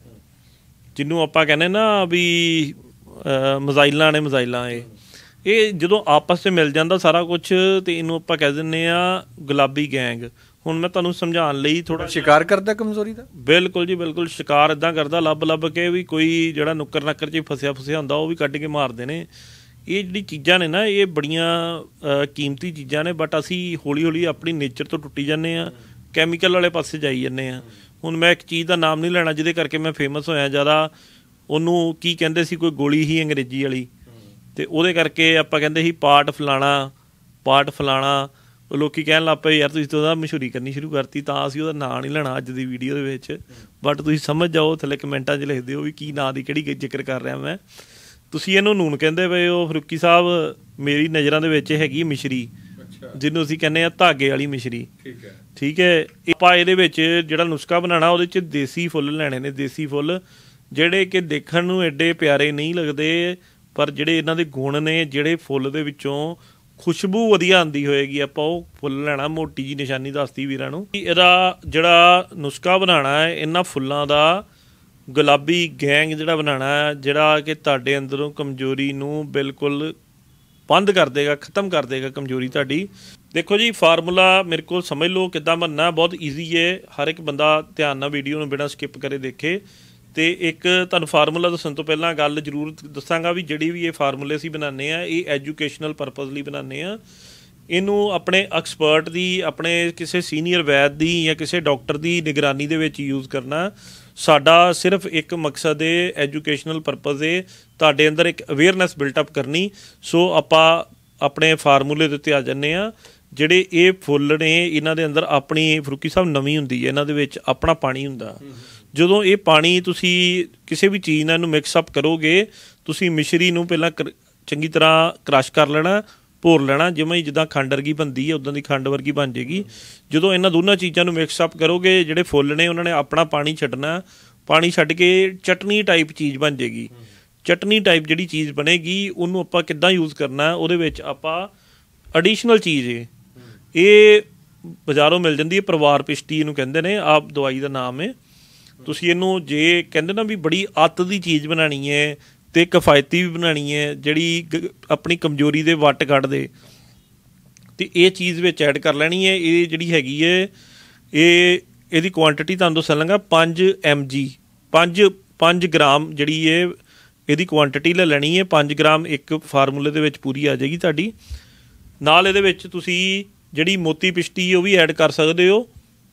ਜਿਹਨੂੰ ਆਪਾਂ ਕਹਿੰਦੇ ਨਾ ਵੀ ਮਜ਼ਾਈਲਾਂ ਨੇ, ਮਜ਼ਾਈਲਾਂ। ਇਹ ਇਹ ਜਦੋਂ ਆਪਸ 'ਚ ਮਿਲ ਜਾਂਦਾ ਸਾਰਾ ਕੁਛ, ਅਤੇ ਇਹਨੂੰ ਆਪਾਂ ਕਹਿ ਦਿੰਦੇ ਹਾਂ ਗੁਲਾਬੀ ਗੈਂਗ। ਹੁਣ ਮੈਂ ਤੁਹਾਨੂੰ ਸਮਝਾਉਣ ਲਈ ਥੋੜ੍ਹਾ ਸ਼ਿਕਾਰ ਕਰਦਾ ਕਮਜ਼ੋਰੀ ਦਾ। ਬਿਲਕੁਲ ਜੀ ਬਿਲਕੁਲ, ਸ਼ਿਕਾਰ ਇੱਦਾਂ ਕਰਦਾ ਲੱਭ ਲੱਭ ਕੇ ਵੀ ਕੋਈ ਜਿਹੜਾ ਨੁੱਕਰ ਨੱਕਰ 'ਚ ਫਸਿਆ ਫਸਿਆ ਹੁੰਦਾ ਉਹ ਵੀ ਕੱਢ ਕੇ ਮਾਰਦੇ ਨੇ। ਇਹ ਜਿਹੜੀ ਚੀਜ਼ਾਂ ਨੇ ਨਾ, ਇਹ ਬੜੀਆਂ ਕੀਮਤੀ ਚੀਜ਼ਾਂ ਨੇ, ਬਟ ਅਸੀਂ ਹੌਲੀ ਹੌਲੀ ਆਪਣੀ ਨੇਚਰ ਤੋਂ ਟੁੱਟੀ ਜਾਂਦੇ ਹਾਂ, ਕੈਮੀਕਲ ਵਾਲੇ ਪਾਸੇ ਜਾਈ ਜਾਂਦੇ ਹਾਂ। ਹੁਣ ਮੈਂ ਇੱਕ ਚੀਜ਼ ਦਾ ਨਾਮ ਨਹੀਂ ਲੈਣਾ ਜਿਹਦੇ ਕਰਕੇ ਮੈਂ ਫੇਮਸ ਹੋਇਆ ਜ਼ਿਆਦਾ। ਉਹਨੂੰ ਕੀ ਕਹਿੰਦੇ ਸੀ, ਕੋਈ ਗੋਲੀ ਹੀ ਅੰਗਰੇਜ਼ੀ ਵਾਲੀ, ਅਤੇ ਉਹਦੇ ਕਰਕੇ ਆਪਾਂ ਕਹਿੰਦੇ ਸੀ ਪਾਟ ਫਲਾਣਾ, ਪਾਟ ਫਲਾਣਾ। ਉਹ ਲੋਕ ਕਹਿਣ ਲੱਗ ਪਏ ਯਾਰ ਤੁਸੀਂ ਤਾਂ ਉਹਦਾ ਮਸ਼ਹੂਰੀ ਕਰਨੀ ਸ਼ੁਰੂ ਕਰਤੀ, ਤਾਂ ਅਸੀਂ ਉਹਦਾ ਨਾਂ ਨਹੀਂ ਲੈਣਾ ਅੱਜ ਦੀ ਵੀਡੀਓ ਦੇ ਵਿੱਚ। ਬਟ ਤੁਸੀਂ ਸਮਝ ਜਾਓ, ਥੱਲੇ ਕਮੈਂਟਾਂ 'ਚ ਲਿਖ ਦਿਓ ਵੀ ਕੀ ਨਾਂ ਦੀ ਕਿਹੜੀ ਜ਼ਿਕਰ ਕਰ ਰਿਹਾ ਮੈਂ। ਤੁਸੀਂ ਇਹਨੂੰ ਨੂਨ ਕਹਿੰਦੇ ਪਏ ਹੋ, ਫਰੂਕੀ ਸਾਹਿਬ ਮੇਰੀ ਨਜ਼ਰਾਂ ਦੇ ਵਿੱਚ ਹੈਗੀ ਮਿਸ਼ਰੀ, ਜਿਹਨੂੰ ਅਸੀਂ ਕਹਿੰਦੇ ਹਾਂ ਧਾਗੇ ਵਾਲੀ ਮਿਸ਼ਰੀ। ਠੀਕ ਹੈ, ਠੀਕ ਹੈ। ਆਪਾਂ ਇਹਦੇ ਵਿੱਚ ਜਿਹੜਾ ਨੁਸਖਾ ਬਣਾਉਣਾ, ਉਹਦੇ 'ਚ ਦੇਸੀ ਫੁੱਲ ਲੈਣੇ ਨੇ, ਦੇਸੀ ਫੁੱਲ ਜਿਹੜੇ ਕਿ ਦੇਖਣ ਨੂੰ ਐਡੇ ਪਿਆਰੇ ਨਹੀਂ ਲੱਗਦੇ, ਪਰ ਜਿਹੜੇ ਇਹਨਾਂ ਦੇ ਗੁਣ ਨੇ, ਜਿਹੜੇ ਫੁੱਲ ਦੇ ਵਿੱਚੋਂ ਖੁਸ਼ਬੂ ਵਧੀਆ ਆਉਂਦੀ ਹੋਏਗੀ, ਆਪਾਂ ਉਹ ਫੁੱਲ ਲੈਣਾ। ਮੋਟੀ ਜੀ ਨਿਸ਼ਾਨੀ ਦੱਸਦੀ ਵੀਰਾਂ ਨੂੰ। ਇਹਦਾ ਜਿਹੜਾ ਨੁਸਖਾ ਬਣਾਉਣਾ ਹੈ, ਇਹਨਾਂ ਫੁੱਲਾਂ ਦਾ ਗੁਲਾਬੀ ਗੈਂਗ ਜਿਹੜਾ ਬਣਾਉਣਾ, ਜਿਹੜਾ ਕਿ ਤੁਹਾਡੇ ਅੰਦਰੋਂ ਕਮਜ਼ੋਰੀ ਨੂੰ ਬਿਲਕੁਲ ਬੰਦ ਕਰ ਦੇਗਾ, ਖ਼ਤਮ ਕਰ ਦੇਗਾ ਕਮਜ਼ੋਰੀ ਤੁਹਾਡੀ। ਦੇਖੋ ਜੀ, ਫਾਰਮੂਲਾ ਮੇਰੇ ਕੋਲ ਸਮਝ ਲਓ ਕਿੱਦਾਂ ਬਣਨਾ, ਬਹੁਤ ਈਜ਼ੀ ਹੈ। ਹਰ ਇੱਕ ਬੰਦਾ ਧਿਆਨ ਨਾਲ ਵੀਡੀਓ ਨੂੰ ਬਿਨਾਂ ਸਕਿਪ ਕਰੇ ਦੇਖੇ। ਅਤੇ ਇੱਕ ਤੁਹਾਨੂੰ ਫਾਰਮੂਲਾ ਦੱਸਣ ਤੋਂ ਪਹਿਲਾਂ ਗੱਲ ਜ਼ਰੂਰ ਦੱਸਾਂਗਾ ਵੀ ਜਿਹੜੀ ਵੀ ਇਹ ਫਾਰਮੂਲੇ ਅਸੀਂ ਬਣਾਉਂਦੇ ਹਾਂ, ਇਹ ਐਜੂਕੇਸ਼ਨਲ ਪਰਪਜ਼ ਲਈ ਬਣਾਉਂਦੇ ਹਾਂ। ਇਹਨੂੰ ਆਪਣੇ ਐਕਸਪਰਟ ਦੀ, ਆਪਣੇ ਕਿਸੇ ਸੀਨੀਅਰ ਵੈਦ ਦੀ ਜਾਂ ਕਿਸੇ ਡਾਕਟਰ ਦੀ ਨਿਗਰਾਨੀ ਦੇ ਵਿੱਚ ਯੂਜ਼ ਕਰਨਾ। ਸਾਡਾ ਸਿਰਫ ਇੱਕ ਮਕਸਦ ਹੈ, ਐਜੂਕੇਸ਼ਨਲ ਪਰਪਜ਼ ਹੈ, ਤੁਹਾਡੇ ਅੰਦਰ ਇੱਕ ਅਵੇਅਰਨੈਸ ਬਿਲਟਅਪ ਕਰਨੀ। ਸੋ ਆਪਾਂ ਆਪਣੇ ਫਾਰਮੂਲੇ ਦੇ ਉੱਤੇ ਆ ਜਾਂਦੇ ਹਾਂ। ਜਿਹੜੇ ਇਹ ਫੁੱਲ ਨੇ, ਇਹਨਾਂ ਦੇ ਅੰਦਰ ਆਪਣੀ, ਫਰੂਕੀ ਸਾਹਿਬ, ਨਮੀ ਹੁੰਦੀ ਹੈ, ਇਹਨਾਂ ਦੇ ਵਿੱਚ ਆਪਣਾ ਪਾਣੀ ਹੁੰਦਾ। ਜਦੋਂ ਇਹ ਪਾਣੀ ਤੁਸੀਂ ਕਿਸੇ ਵੀ ਚੀਜ਼ ਨਾਲ ਇਹਨੂੰ ਮਿਕਸਅਪ ਕਰੋਗੇ, ਤੁਸੀਂ ਮਿਸ਼ਰੀ ਨੂੰ ਪਹਿਲਾਂ ਕਰ ਚੰਗੀ ਤਰ੍ਹਾਂ ਕ੍ਰਸ਼ ਕਰ ਲੈਣਾ, ਭੋਰ ਲੈਣਾ, ਜਿਵੇਂ ਜਿੱਦਾਂ ਖੰਡ ਵਰਗੀ ਬਣਦੀ ਹੈ ਉੱਦਾਂ ਦੀ ਖੰਡ ਵਰਗੀ ਬਣ ਜਾਏਗੀ। ਜਦੋਂ ਇਹਨਾਂ ਦੋਨਾਂ ਚੀਜ਼ਾਂ ਨੂੰ ਮਿਕਸਅਪ ਕਰੋਗੇ, ਜਿਹੜੇ ਫੁੱਲ ਨੇ ਉਹਨਾਂ ਨੇ ਆਪਣਾ ਪਾਣੀ ਛੱਡਣਾ, ਪਾਣੀ ਛੱਡ ਕੇ ਚਟਨੀ ਟਾਈਪ ਚੀਜ਼ ਬਣ ਜਾਏਗੀ। ਚਟਨੀ ਟਾਈਪ ਜਿਹੜੀ ਚੀਜ਼ ਬਣੇਗੀ, ਉਹਨੂੰ ਆਪਾਂ ਕਿੱਦਾਂ ਯੂਜ਼ ਕਰਨਾ, ਉਹਦੇ ਵਿੱਚ ਆਪਾਂ ਐਡੀਸ਼ਨਲ ਚੀਜ਼ ਹੈ, ਇਹ ਬਾਜ਼ਾਰੋਂ ਮਿਲ ਜਾਂਦੀ ਹੈ, ਪਰਿਵਾਰ ਪਿਸ਼ਟੀ ਇਹਨੂੰ ਕਹਿੰਦੇ ਨੇ, ਆਪ ਦਵਾਈ ਦਾ ਨਾਮ ਹੈ। ਤੁਸੀਂ ਇਹਨੂੰ ਜੇ ਕਹਿੰਦੇ ਨਾ ਵੀ ਬੜੀ ਅੱਤ ਦੀ ਚੀਜ਼ ਬਣਾਉਣੀ ਹੈ ਅਤੇ ਕਿਫਾਇਤੀ ਵੀ ਬਣਾਉਣੀ ਹੈ, ਜਿਹੜੀ ਆਪਣੀ ਕਮਜ਼ੋਰੀ ਦੇ ਵੱਟ ਕੱਢ ਦੇ, ਅਤੇ ਇਹ ਚੀਜ਼ ਵਿੱਚ ਐਡ ਕਰ ਲੈਣੀ ਹੈ। ਇਹ ਜਿਹੜੀ ਹੈਗੀ ਹੈ, ਇਹ ਇਹਦੀ ਕੁਆਂਟਿਟੀ ਤੁਹਾਨੂੰ ਦੱਸਣ ਲੱਗਾ, ਪੰਜ ਐਮ ਜੀ, ਪੰਜ ਪੰਜ ਗ੍ਰਾਮ ਜਿਹੜੀ ਹੈ ਇਹਦੀ ਕੁਆਂਟਿਟੀ ਲੈ ਲੈਣੀ ਹੈ। ਪੰਜ ਗ੍ਰਾਮ ਇੱਕ ਫਾਰਮੂਲੇ ਦੇ ਵਿੱਚ ਪੂਰੀ ਆ ਜਾਏਗੀ ਤੁਹਾਡੀ। ਨਾਲ ਇਹਦੇ ਵਿੱਚ ਤੁਸੀਂ ਜਿਹੜੀ ਮੋਤੀ ਪਿਸ਼ਟੀ ਉਹ ਵੀ ਐਡ ਕਰ ਸਕਦੇ ਹੋ।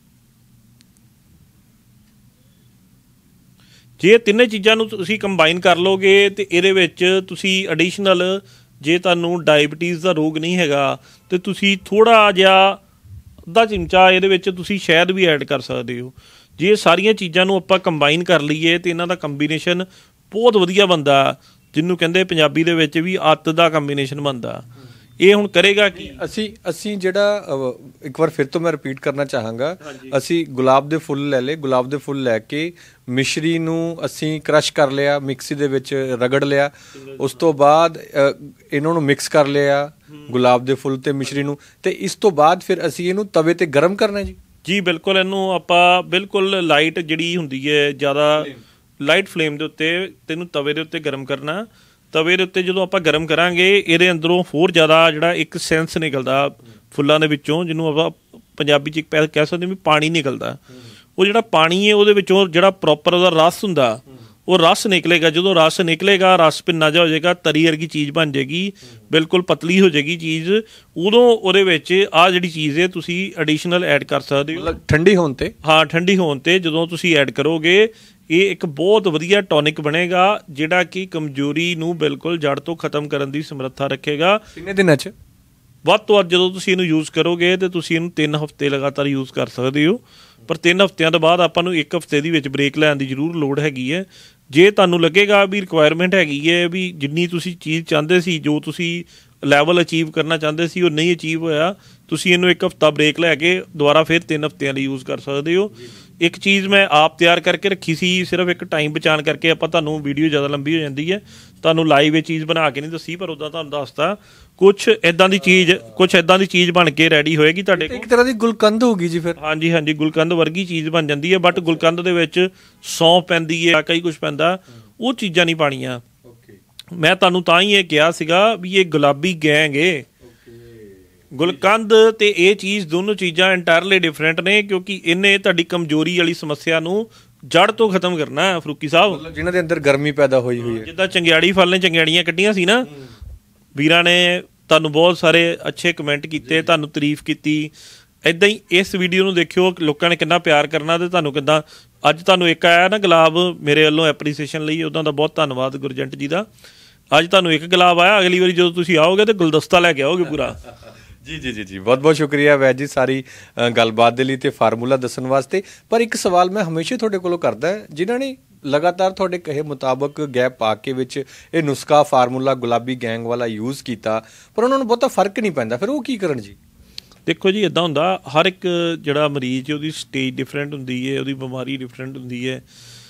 ਜੇ ਤਿੰਨੇ ਚੀਜ਼ਾਂ ਨੂੰ ਤੁਸੀਂ ਕੰਬਾਈਨ ਕਰ ਲਓਗੇ ਅਤੇ ਇਹਦੇ ਵਿੱਚ ਤੁਸੀਂ ਐਡੀਸ਼ਨਲ, ਜੇ ਤੁਹਾਨੂੰ ਡਾਇਬਟੀਜ਼ ਦਾ ਰੋਗ ਨਹੀਂ ਹੈਗਾ, ਅਤੇ ਤੁਸੀਂ ਥੋੜ੍ਹਾ ਜਿਹਾ ਅੱਧਾ ਚਮਚਾ ਇਹਦੇ ਵਿੱਚ ਤੁਸੀਂ ਸ਼ਹਿਦ ਵੀ ਐਡ ਕਰ ਸਕਦੇ ਹੋ। ਜੇ ਸਾਰੀਆਂ ਚੀਜ਼ਾਂ ਨੂੰ ਆਪਾਂ ਕੰਬਾਈਨ ਕਰ ਲਈਏ ਤਾਂ ਇਹਨਾਂ ਦਾ ਕੰਬੀਨੇਸ਼ਨ ਬਹੁਤ ਵਧੀਆ ਬਣਦਾ, ਜਿਹਨੂੰ ਕਹਿੰਦੇ ਪੰਜਾਬੀ ਦੇ ਵਿੱਚ ਵੀ ਅੱਤ ਦਾ ਕੰਬੀਨੇਸ਼ਨ ਬਣਦਾ। ਇਹ ਹੁਣ ਕਰੇਗਾ ਕੀ, ਅਸੀਂ ਅਸੀਂ ਜਿਹੜਾ ਇੱਕ ਵਾਰ ਫਿਰ ਤੋਂ ਮੈਂ ਰਿਪੀਟ ਕਰਨਾ ਚਾਹਾਂਗਾ, ਅਸੀਂ ਗੁਲਾਬ ਦੇ ਫੁੱਲ ਲੈ ਲਏ, ਗੁਲਾਬ ਦੇ ਫੁੱਲ ਲੈ ਕੇ ਮਿਸ਼ਰੀ ਨੂੰ ਅਸੀਂ ਕ੍ਰਸ਼ ਕਰ ਲਿਆ, ਮਿਕਸੀ ਦੇ ਵਿੱਚ ਰਗੜ ਲਿਆ, ਉਸ ਤੋਂ ਬਾਅਦ ਇਹਨਾਂ ਨੂੰ ਮਿਕਸ ਕਰ ਲਿਆ, ਗੁਲਾਬ ਦੇ ਫੁੱਲ ਅਤੇ ਮਿਸ਼ਰੀ ਨੂੰ, ਅਤੇ ਇਸ ਤੋਂ ਬਾਅਦ ਫਿਰ ਅਸੀਂ ਇਹਨੂੰ ਤਵੇ 'ਤੇ ਗਰਮ ਕਰਨਾ ਜੀ। ਜੀ ਬਿਲਕੁਲ, ਇਹਨੂੰ ਆਪਾਂ ਬਿਲਕੁਲ ਲਾਈਟ ਜਿਹੜੀ ਹੁੰਦੀ ਹੈ, ਜ਼ਿਆਦਾ ਲਾਈਟ ਫਲੇਮ ਦੇ ਉੱਤੇ ਤੈਨੂੰ ਤਵੇ ਦੇ ਉੱਤੇ ਗਰਮ ਕਰਨਾ। ਤਵੇ ਦੇ ਉੱਤੇ ਜਦੋਂ ਆਪਾਂ ਗਰਮ ਕਰਾਂਗੇ, ਇਹਦੇ ਅੰਦਰੋਂ ਹੋਰ ਜ਼ਿਆਦਾ ਜਿਹੜਾ ਇੱਕ ਸੈਂਸ ਨਿਕਲਦਾ ਫੁੱਲਾਂ ਦੇ ਵਿੱਚੋਂ, ਜਿਹਨੂੰ ਆਪਾਂ ਪੰਜਾਬੀ 'ਚ ਇੱਕ ਪੈ ਕਹਿ ਸਕਦੇ ਵੀ ਪਾਣੀ ਨਿਕਲਦਾ। ਉਹ ਜਿਹੜਾ ਪਾਣੀ ਹੈ ਉਹਦੇ ਵਿੱਚੋਂ ਜਿਹੜਾ ਪ੍ਰੋਪਰ ਉਹਦਾ ਰਸ ਹੁੰਦਾ, ਉਹ ਰਸ ਨਿਕਲੇਗਾ। ਜਦੋਂ ਰਸ ਨਿਕਲੇਗਾ, ਰਸ ਭਿੰਨਾ ਜਿਹਾ ਹੋ ਜਾਏਗਾ, ਤਰੀ ਵਰਗੀ ਚੀਜ਼ ਬਣ ਜਾਏਗੀ, ਬਿਲਕੁਲ ਪਤਲੀ ਹੋ ਜਾਏਗੀ ਚੀਜ਼। ਉਦੋਂ ਉਹਦੇ ਵਿੱਚ ਆਹ ਜਿਹੜੀ ਚੀਜ਼ ਹੈ ਤੁਸੀਂ ਐਡੀਸ਼ਨਲ ਐਡ ਕਰ ਸਕਦੇ ਹੋ। ਠੰਡੀ ਹੋਣ 'ਤੇ, ਹਾਂ ਠੰਡੀ ਹੋਣ 'ਤੇ ਜਦੋਂ ਤੁਸੀਂ ਐਡ ਕਰੋਗੇ, ਇਹ ਇੱਕ ਬਹੁਤ ਵਧੀਆ ਟੌਨਿਕ ਬਣੇਗਾ ਜਿਹੜਾ ਕਿ ਕਮਜ਼ੋਰੀ ਨੂੰ ਬਿਲਕੁਲ ਜੜ ਤੋਂ ਖਤਮ ਕਰਨ ਦੀ ਸਮਰੱਥਾ ਰੱਖੇਗਾ। ਕਿੰਨੇ ਦਿਨਾਂ 'ਚ? ਵੱਧ ਤੋਂ ਵੱਧ ਜਦੋਂ ਤੁਸੀਂ ਇਹਨੂੰ ਯੂਜ਼ ਕਰੋਗੇ ਤੇ ਤੁਸੀਂ ਇਹਨੂੰ ਤਿੰਨ ਹਫ਼ਤੇ ਲਗਾਤਾਰ ਯੂਜ਼ ਕਰ ਸਕਦੇ ਹੋ, ਪਰ ਤਿੰਨ ਹਫ਼ਤਿਆਂ ਤੋਂ ਬਾਅਦ ਆਪਾਂ ਨੂੰ ਇੱਕ ਹਫ਼ਤੇ ਦੀ ਵਿੱਚ ਬ੍ਰੇਕ ਲੈਣ ਦੀ ਜ਼ਰੂਰ ਲੋੜ ਹੈਗੀ ਹੈ। ਜੇ ਤੁਹਾਨੂੰ ਲੱਗੇਗਾ ਵੀ ਰਿਕੁਆਇਰਮੈਂਟ ਹੈਗੀ ਹੈ ਵੀ ਜਿੰਨੀ ਤੁਸੀਂ ਚੀਜ਼ ਚਾਹੁੰਦੇ ਸੀ, ਜੋ ਤੁਸੀਂ ਲੈਵਲ ਅਚੀਵ ਕਰਨਾ ਚਾਹੁੰਦੇ ਸੀ ਉਹ ਨਹੀਂ ਅਚੀਵ ਹੋਇਆ, ਤੁਸੀਂ ਇਹਨੂੰ ਇੱਕ ਹਫ਼ਤਾ ਬ੍ਰੇਕ ਲੈ ਕੇ ਦੁਬਾਰਾ ਫਿਰ ਤਿੰਨ ਹਫ਼ਤਿਆਂ ਲਈ ਯੂਜ਼ ਕਰ ਸਕਦੇ ਹੋ। ਇੱਕ ਚੀਜ਼ ਮੈਂ ਆਪ ਤਿਆਰ ਕਰਕੇ ਰੱਖੀ ਸੀ, ਸਿਰਫ ਇੱਕ ਟਾਈਮ ਬਚਾਉਣ ਕਰਕੇ। ਆਪਾਂ ਤੁਹਾਨੂੰ ਵੀਡੀਓ ਜ਼ਿਆਦਾ ਲੰਬੀ ਹੋ ਜਾਂਦੀ ਹੈ, ਤੁਹਾਨੂੰ ਲਾਈਵ ਇਹ ਚੀਜ਼ ਬਣਾ ਕੇ ਨਹੀਂ ਦੱਸੀ, ਪਰ ਉੱਦਾਂ ਤੁਹਾਨੂੰ ਦੱਸਤਾ ਕੁਛ ਇੱਦਾਂ ਦੀ ਚੀਜ਼ ਕੁਛ ਇੱਦਾਂ ਦੀ ਚੀਜ਼ ਬਣ ਕੇ ਰੈਡੀ ਹੋਏਗੀ ਤੁਹਾਡੇ ਕੋਲ। ਇੱਕ ਤਰ੍ਹਾਂ ਦੀ ਗੁਲਕੰਦ ਹੋਗੀ ਜੀ ਫਿਰ। ਹਾਂਜੀ ਹਾਂਜੀ, ਗੁਲਕੰਦ ਵਰਗੀ ਚੀਜ਼ ਬਣ ਜਾਂਦੀ ਹੈ, ਬਟ ਗੁਲਕੰਦ ਦੇ ਵਿੱਚ ਸੌਂਫ ਪੈਂਦੀ ਹੈ, ਕਈ ਕੁਛ ਪੈਂਦਾ, ਉਹ ਚੀਜ਼ਾਂ ਨਹੀਂ ਪਾਣੀਆਂ। ਮੈਂ ਤੁਹਾਨੂੰ ਤਾਂ ਹੀ ਇਹ ਕਿਹਾ ਸੀਗਾ ਵੀ ਇਹ ਗੁਲਾਬੀ ਗੈਂਗ ਏ। ਗੁਲਕੰਦ ਤੇ ਇਹ ਚੀਜ਼ ਦੋਨੋਂ ਚੀਜ਼ਾਂ ਇੰਟਾਇਰਲੀ ਡਿਫਰੈਂਟ ਨੇ, ਕਿਉਂਕਿ ਇਹਨੇ ਤੁਹਾਡੀ ਕਮਜ਼ੋਰੀ ਵਾਲੀ ਸਮੱਸਿਆ ਨੂੰ ਜੜ ਤੋਂ ਖਤਮ ਕਰਨਾ ਹੈ ਫਰੂਕੀ ਸਾਹਿਬ। ਮਤਲਬ ਜਿਨ੍ਹਾਂ ਦੇ ਅੰਦਰ ਗਰਮੀ ਪੈਦਾ ਹੋਈ ਹੋਈ ਹੈ, ਜਿੱਦਾਂ ਚੰਗਿਆੜੀ ਫਲ ਨੇ ਚੰਗਿਆੜੀਆਂ ਕੱਢੀਆਂ ਸੀ ਨਾ, ਵੀਰਾਂ ਨੇ ਤੁਹਾਨੂੰ ਬਹੁਤ ਸਾਰੇ ਅੱਛੇ ਕਮੈਂਟ ਕੀਤੇ, ਤੁਹਾਨੂੰ ਤਾਰੀਫ ਕੀਤੀ। ਇੱਦਾਂ ਹੀ ਇਸ ਵੀਡੀਓ ਨੂੰ ਦੇਖਿਓ, ਲੋਕਾਂ ਨੇ ਕਿੰਨਾ ਪਿਆਰ ਕਰਨਾ ਤੇ ਤੁਹਾਨੂੰ ਕਿੱਦਾਂ। ਅੱਜ ਤੁਹਾਨੂੰ ਇੱਕ ਆਇਆ ਨਾ ਗੁਲਾਬ ਮੇਰੇ ਵੱਲੋਂ ਐਪਰੀਸੀਏਸ਼ਨ ਲਈ, ਉਹਨਾਂ ਦਾ ਬਹੁਤ ਧੰਨਵਾਦ ਗੁਰਜੰਟ ਜੀ ਦਾ। ਅੱਜ ਤੁਹਾਨੂੰ ਇੱਕ ਗੁਲਾਬ ਆਇਆ, ਅਗਲੀ ਵਾਰੀ ਜਦੋਂ ਤੁਸੀਂ ਆਓਗੇ ਤੇ ਗੁਲਦਸਤਾ ਲੈ ਕੇ ਆਓਗੇ ਪੂਰਾ। ਜੀ ਜੀ ਜੀ ਜੀ ਬਹੁਤ ਬਹੁਤ ਸ਼ੁਕਰੀਆ ਵੈਦ ਜੀ ਸਾਰੀ ਗੱਲਬਾਤ ਦੇ ਲਈ ਤੇ ਫਾਰਮੂਲਾ ਦੱਸਣ ਵਾਸਤੇ। ਪਰ ਇੱਕ ਸਵਾਲ ਮੈਂ ਹਮੇਸ਼ਾ ਤੁਹਾਡੇ ਕੋਲੋਂ ਕਰਦਾ, ਜਿਨ੍ਹਾਂ ਨੇ ਲਗਾਤਾਰ ਤੁਹਾਡੇ ਕਹੇ ਮੁਤਾਬਕ ਗੈਪ ਪਾ ਕੇ ਵਿੱਚ ਇਹ ਨੁਸਖਾ ਫਾਰਮੂਲਾ ਗੁਲਾਬੀ ਗੈਂਗ ਵਾਲਾ ਯੂਜ਼ ਕੀਤਾ, ਪਰ ਉਹਨਾਂ ਨੂੰ ਬਹੁਤਾ ਫਰਕ ਨਹੀਂ ਪੈਂਦਾ, ਫਿਰ ਉਹ ਕੀ ਕਰਨ ਜੀ? ਦੇਖੋ ਜੀ, ਇੱਦਾਂ ਹੁੰਦਾ, ਹਰ ਇੱਕ ਜਿਹੜਾ ਮਰੀਜ਼ ਉਹਦੀ ਸਟੇਜ ਡਿਫਰੈਂਟ ਹੁੰਦੀ ਹੈ, ਉਹਦੀ ਬਿਮਾਰੀ ਡਿਫਰੈਂਟ ਹੁੰਦੀ ਹੈ।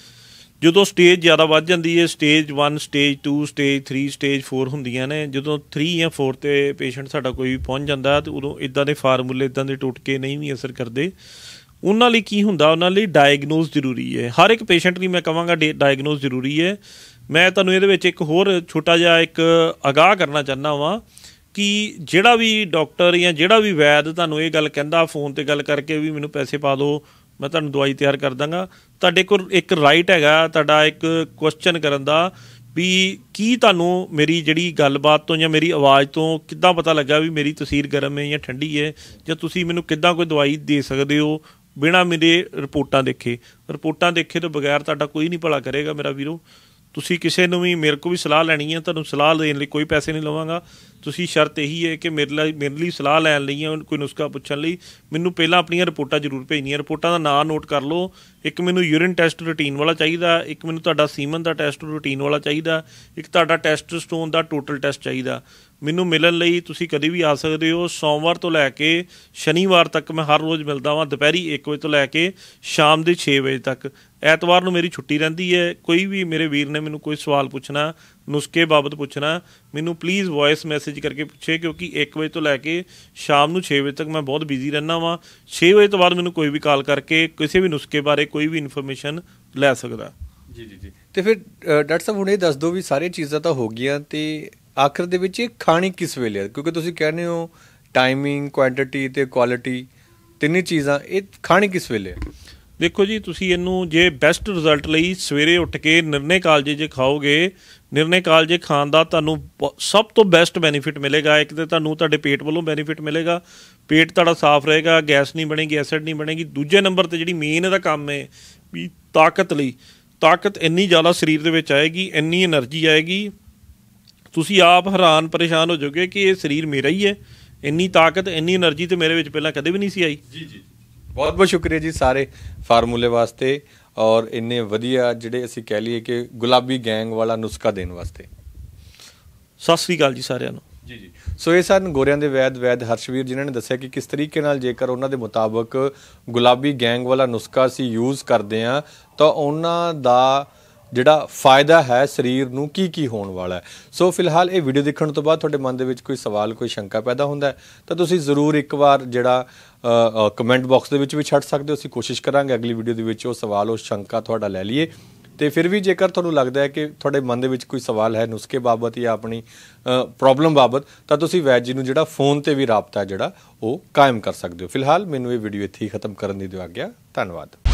ਜਦੋਂ ਸਟੇਜ ਜ਼ਿਆਦਾ ਵੱਧ ਜਾਂਦੀ ਹੈ, stage one, stage two, stage three, stage four ਹੁੰਦੀਆਂ ਨੇ, ਜਦੋਂ ਥਰੀ ਜਾਂ ਫੋਰ 'ਤੇ ਪੇਸ਼ੈਂਟ ਸਾਡਾ ਕੋਈ ਪਹੁੰਚ ਜਾਂਦਾ ਤਾਂ ਉਦੋਂ ਇੱਦਾਂ ਦੇ ਫਾਰਮੂਲੇ, ਇੱਦਾਂ ਦੇ ਟੋਟਕੇ ਨਹੀਂ ਵੀ ਅਸਰ ਕਰਦੇ। ਉਹਨਾਂ ਲਈ ਕੀ ਹੁੰਦਾ, ਉਹਨਾਂ ਲਈ ਡਾਇਗਨੋਸ ਜ਼ਰੂਰੀ ਹੈ। ਹਰ ਇੱਕ ਪੇਸ਼ੈਂਟ ਲਈ ਮੈਂ ਕਹਾਂਗਾ ਡਾਇਗਨੋਸ ਜ਼ਰੂਰੀ ਹੈ। ਮੈਂ ਤੁਹਾਨੂੰ ਇਹਦੇ ਵਿੱਚ ਇੱਕ ਹੋਰ ਛੋਟਾ ਜਿਹਾ ਇੱਕ ਅਗਾਹ ਕਰਨਾ ਚਾਹੁੰਦਾ ਵਾਂ ਕਿ ਜਿਹੜਾ ਵੀ ਡਾਕਟਰ ਜਾਂ ਜਿਹੜਾ ਵੀ ਵੈਦ ਤੁਹਾਨੂੰ ਇਹ ਗੱਲ ਕਹਿੰਦਾ ਫੋਨ 'ਤੇ ਗੱਲ ਕਰਕੇ ਵੀ ਮੈਨੂੰ ਪੈਸੇ ਪਾ ਦਿਓ, ਮੈਂ ਤੁਹਾਨੂੰ ਦਵਾਈ ਤਿਆਰ ਕਰ ਦਾਂਗਾ, ਤੁਹਾਡੇ ਕੋਲ ਇੱਕ ਰਾਈਟ ਹੈਗਾ ਤੁਹਾਡਾ ਇੱਕ ਕੁਐਸਚਨ ਕਰਨ ਦਾ ਵੀ ਕੀ ਤੁਹਾਨੂੰ ਮੇਰੀ ਜਿਹੜੀ ਗੱਲਬਾਤ ਤੋਂ ਜਾਂ ਮੇਰੀ ਆਵਾਜ਼ ਤੋਂ ਕਿੱਦਾਂ ਪਤਾ ਲੱਗਾ ਵੀ ਮੇਰੀ ਤਸੀਰ ਗਰਮ ਹੈ ਜਾਂ ਠੰਡੀ ਹੈ, ਜਾਂ ਤੁਸੀਂ ਮੈਨੂੰ ਕਿੱਦਾਂ ਕੋਈ ਦਵਾਈ ਦੇ ਸਕਦੇ ਹੋ ਬਿਨਾਂ ਮੇਰੇ ਰਿਪੋਰਟਾਂ ਦੇਖੇ। ਰਿਪੋਰਟਾਂ ਦੇਖੇ ਤੋਂ ਬਗੈਰ ਤੁਹਾਡਾ ਕੋਈ ਨਹੀਂ ਭਲਾ ਕਰੇਗਾ ਮੇਰਾ ਵੀਰੋ। ਤੁਸੀਂ ਕਿਸੇ ਨੂੰ ਵੀ ਮੇਰੇ ਕੋਲ ਵੀ ਸਲਾਹ ਲੈਣੀ ਹੈ, ਤੁਹਾਨੂੰ ਸਲਾਹ ਦੇਣ ਲਈ ਕੋਈ ਪੈਸੇ ਨਹੀਂ ਲਵਾਂਗਾ। ਤੁਸੀਂ ਸ਼ਰਤ ਇਹੀ ਹੈ ਕਿ ਮੇਰੇ ਲਈ ਮੇਰੇ ਲਈ ਸਲਾਹ ਲੈਣ ਲਈ ਜਾਂ ਕੋਈ ਨੁਸਖਾ ਪੁੱਛਣ ਲਈ ਮੈਨੂੰ ਪਹਿਲਾਂ ਆਪਣੀਆਂ ਰਿਪੋਰਟਾਂ ਜ਼ਰੂਰ ਭੇਜਣੀਆਂ। ਰਿਪੋਰਟਾਂ ਦਾ ਨਾਂ ਨੋਟ ਕਰ ਲਓ। ਇੱਕ ਮੈਨੂੰ ਯੂਰਿਨ ਟੈਸਟ ਰੂਟੀਨ ਵਾਲਾ ਚਾਹੀਦਾ, ਇੱਕ ਮੈਨੂੰ ਤੁਹਾਡਾ ਸੀਮਨ ਦਾ ਟੈਸਟ ਰੂਟੀਨ ਵਾਲਾ ਚਾਹੀਦਾ, ਇੱਕ ਤੁਹਾਡਾ ਟੈਸਟੋਸਟੋਨ ਦਾ ਟੋਟਲ ਟੈਸਟ ਚਾਹੀਦਾ। ਮੈਨੂੰ ਮਿਲਣ ਲਈ ਤੁਸੀਂ ਕਦੇ ਵੀ ਆ ਸਕਦੇ ਹੋ। ਸੋਮਵਾਰ ਤੋਂ ਲੈ ਕੇ ਸ਼ਨੀਵਾਰ ਤੱਕ ਮੈਂ ਹਰ ਰੋਜ਼ ਮਿਲਦਾ ਵਾਂ, ਦੁਪਹਿਰੀ ਇੱਕ ਵਜੇ ਤੋਂ ਲੈ ਕੇ ਸ਼ਾਮ ਦੇ ਛੇ ਵਜੇ ਤੱਕ। ਐਤਵਾਰ ਨੂੰ ਮੇਰੀ ਛੁੱਟੀ ਰਹਿੰਦੀ ਹੈ। ਕੋਈ ਵੀ ਮੇਰੇ ਵੀਰ ਨੇ ਮੈਨੂੰ ਕੋਈ ਸਵਾਲ ਪੁੱਛਣਾ, ਨੁਸਖੇ ਬਾਬਤ ਪੁੱਛਣਾ, ਮੈਨੂੰ ਪਲੀਜ਼ ਵੌਇਸ ਮੈਸੇਜ ਕਰਕੇ ਪੁੱਛੇ, ਕਿਉਂਕਿ ਇੱਕ ਵਜੇ ਤੋਂ ਲੈ ਕੇ ਸ਼ਾਮ ਨੂੰ ਛੇ ਵਜੇ ਤੱਕ ਮੈਂ ਬਹੁਤ ਬਿਜ਼ੀ ਰਹਿੰਦਾ ਵਾਂ। ਛੇ ਵਜੇ ਤੋਂ ਬਾਅਦ ਮੈਨੂੰ ਕੋਈ ਵੀ ਕਾਲ ਕਰਕੇ ਕਿਸੇ ਵੀ ਨੁਸਖੇ ਬਾਰੇ ਕੋਈ ਵੀ ਇਨਫੋਰਮੇਸ਼ਨ ਲੈ ਸਕਦਾ। ਜੀ ਜੀ ਜੀ ਤੇ ਫਿਰ ਡਾਕਟਰ ਸਾਹਿਬ ਹੁਣ ਇਹ ਦੱਸ ਦਿਓ ਵੀ ਸਾਰੀਆਂ ਚੀਜ਼ਾਂ ਤਾਂ ਹੋ ਗਈਆਂ, ਤੇ ਆਖਰ ਦੇ ਵਿੱਚ ਇਹ ਖਾਣੀ ਕਿਸ ਵੇਲੇ? ਕਿਉਂਕਿ ਤੁਸੀਂ ਕਹਿੰਦੇ ਹੋ ਟਾਈਮਿੰਗ, ਕੁਆਂਟਿਟੀ ਤੇ ਕੁਆਲਿਟੀ ਤਿੰਨੇ ਚੀਜ਼ਾਂ, ਇਹ ਖਾਣੀ ਕਿਸ ਵੇਲੇ? ਦੇਖੋ ਜੀ, ਤੁਸੀਂ ਇਹਨੂੰ ਜੇ ਬੈਸਟ ਰਿਜ਼ਲਟ ਲਈ ਸਵੇਰੇ ਉੱਠ ਕੇ ਨਿਰਣੇ ਕਾਲਜੇ ਜੇ ਖਾਓਗੇ, ਨਿਰਣੇ ਕਾਲਜੇ ਖਾਣ ਦਾ ਤੁਹਾਨੂੰ ਸਭ ਤੋਂ ਬੈਸਟ ਬੈਨੀਫਿਟ ਮਿਲੇਗਾ। ਇੱਕ ਤਾਂ ਤੁਹਾਨੂੰ ਤੁਹਾਡੇ ਪੇਟ ਵੱਲੋਂ ਬੈਨੀਫਿਟ ਮਿਲੇਗਾ, ਪੇਟ ਤੁਹਾਡਾ ਸਾਫ਼ ਰਹੇਗਾ, ਗੈਸ ਨਹੀਂ ਬਣੇਗੀ, ਐਸਿਡ ਨਹੀਂ ਬਣੇਗੀ। ਦੂਜੇ ਨੰਬਰ 'ਤੇ ਜਿਹੜੀ ਮੇਨ ਇਹਦਾ ਕੰਮ ਹੈ ਵੀ ਤਾਕਤ ਲਈ, ਤਾਕਤ ਇੰਨੀ ਜ਼ਿਆਦਾ ਸਰੀਰ ਦੇ ਵਿੱਚ ਆਏਗੀ, ਇੰਨੀ ਐਨਰਜੀ ਆਏਗੀ, ਤੁਸੀਂ ਆਪ ਹੈਰਾਨ ਪਰੇਸ਼ਾਨ ਹੋ ਜਾਓਗੇ ਕਿ ਇਹ ਸਰੀਰ ਮੇਰਾ ਹੀ ਹੈ। ਇੰਨੀ ਤਾਕਤ, ਇੰਨੀ ਐਨਰਜੀ ਤਾਂ ਮੇਰੇ ਵਿੱਚ ਪਹਿਲਾਂ ਕਦੇ ਵੀ ਨਹੀਂ ਸੀ ਆਈ। ਜੀ ਜੀ ਬਹੁਤ ਬਹੁਤ ਸ਼ੁਕਰੀਆ ਜੀ ਸਾਰੇ ਫਾਰਮੂਲੇ ਵਾਸਤੇ, ਔਰ ਇੰਨੇ ਵਧੀਆ ਜਿਹੜੇ ਅਸੀਂ ਕਹਿ ਲਈਏ ਕਿ ਗੁਲਾਬੀ ਗੈਂਗ ਵਾਲਾ ਨੁਸਖਾ ਦੇਣ ਵਾਸਤੇ। ਸਤਿ ਸ੍ਰੀ ਅਕਾਲ ਜੀ ਸਾਰਿਆਂ ਨੂੰ। ਜੀ ਜੀ ਸੋ ਇਹ ਸਨ ਗੋਰਿਆਂ ਦੇ ਵੈਦ ਵੈਦ ਹਰਸ਼ਵੀਰ, ਜਿਨ੍ਹਾਂ ਨੇ ਦੱਸਿਆ ਕਿ ਕਿਸ ਤਰੀਕੇ ਨਾਲ ਜੇਕਰ ਉਹਨਾਂ ਦੇ ਮੁਤਾਬਕ ਗੁਲਾਬੀ ਗੈਂਗ ਵਾਲਾ ਨੁਸਖਾ ਅਸੀਂ ਯੂਜ਼ ਕਰਦੇ ਹਾਂ ਤਾਂ ਉਹਨਾਂ ਦਾ ਜਿਹੜਾ ਫਾਇਦਾ ਹੈ ਸਰੀਰ ਨੂੰ ਕੀ ਕੀ ਹੋਣ ਵਾਲਾ ਹੈ। ਸੋ ਫਿਲਹਾਲ ਇਹ ਵੀਡੀਓ ਦੇਖਣ ਤੋਂ ਬਾਅਦ ਤੁਹਾਡੇ ਮਨ ਦੇ ਵਿੱਚ ਕੋਈ ਸਵਾਲ, ਕੋਈ ਸ਼ੰਕਾ ਪੈਦਾ ਹੁੰਦਾ ਤਾਂ ਤੁਸੀਂ ਜ਼ਰੂਰ ਇੱਕ ਵਾਰ ਜਿਹੜਾ ਕਮੈਂਟ ਬਾਕਸ ਦੇ ਵਿੱਚ ਵੀ ਛੱਡ ਸਕਦੇ ਹੋ। ਅਸੀਂ ਕੋਸ਼ਿਸ਼ ਕਰਾਂਗੇ ਅਗਲੀ ਵੀਡੀਓ ਦੇ ਵਿੱਚ ਉਹ ਸਵਾਲ, ਉਹ ਸ਼ੰਕਾ ਤੁਹਾਡਾ ਲੈ ਲਈਏ। ਤੇ ਫਿਰ ਵੀ ਜੇਕਰ ਤੁਹਾਨੂੰ ਲੱਗਦਾ ਹੈ ਕਿ ਤੁਹਾਡੇ ਮਨ ਦੇ ਵਿੱਚ ਕੋਈ ਸਵਾਲ ਹੈ ਨੁਸਖੇ ਬਾਬਤ ਜਾਂ ਆਪਣੀ ਪ੍ਰੋਬਲਮ ਬਾਬਤ, ਤਾਂ ਤੁਸੀਂ ਵੈਦ ਜੀ ਨੂੰ ਜਿਹੜਾ ਫੋਨ 'ਤੇ ਵੀ ਰਾਬਤਾ ਜਿਹੜਾ ਉਹ ਕਾਇਮ ਕਰ ਸਕਦੇ ਹੋ। ਫਿਲਹਾਲ ਮੈਨੂੰ ਇਹ ਵੀਡੀਓ ਇੱਥੇ ਹੀ ਖਤਮ ਕਰਨ ਦੀ ਦਿਓ ਆਗਿਆ। ਧੰਨਵਾਦ।